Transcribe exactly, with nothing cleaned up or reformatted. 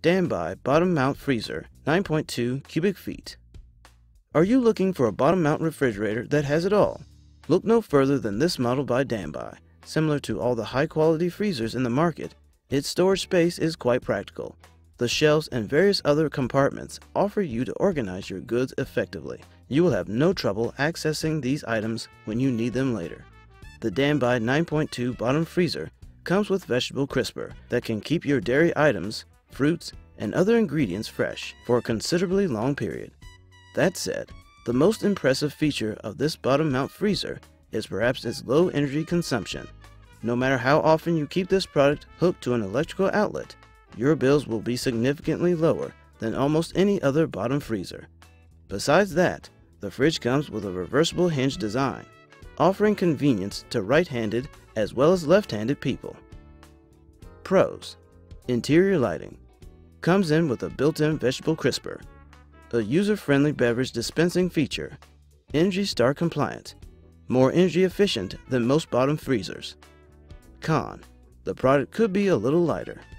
Danby Bottom Mount Freezer nine point two cubic feet. Are you looking for a bottom mount refrigerator that has it all? Look no further than this model by Danby. Similar to all the high-quality freezers in the market, its storage space is quite practical. The shelves and various other compartments offer you to organize your goods effectively. You will have no trouble accessing these items when you need them later. The Danby nine point two bottom freezer comes with vegetable crisper that can keep your dairy items, fruits, and other ingredients fresh for a considerably long period. That said, the most impressive feature of this bottom mount freezer is perhaps its low energy consumption. No matter how often you keep this product hooked to an electrical outlet, your bills will be significantly lower than almost any other bottom freezer. Besides that, the fridge comes with a reversible hinge design, offering convenience to right-handed as well as left-handed people. Pros: interior lighting. Comes in with a built-in vegetable crisper, a user-friendly beverage dispensing feature, Energy Star compliant, more energy efficient than most bottom freezers. Con: the product could be a little lighter.